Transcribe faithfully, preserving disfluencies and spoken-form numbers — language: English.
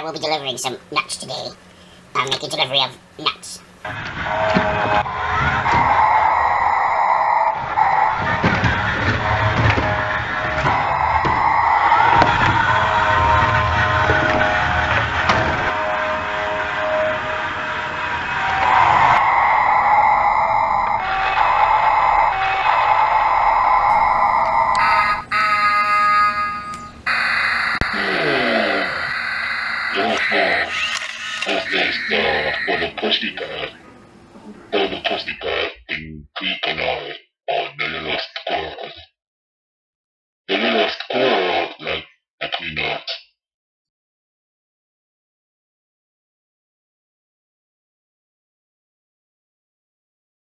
will be delivering some nuts today. I'll make a delivery of nuts. Puedo practicar, puedo practicar en qué canal o de los